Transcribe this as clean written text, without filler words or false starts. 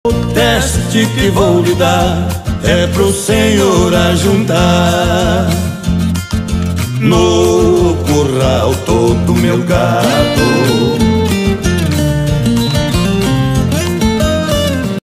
O teste que vou lhe dar é pro senhor ajuntar no curral todo meu gado.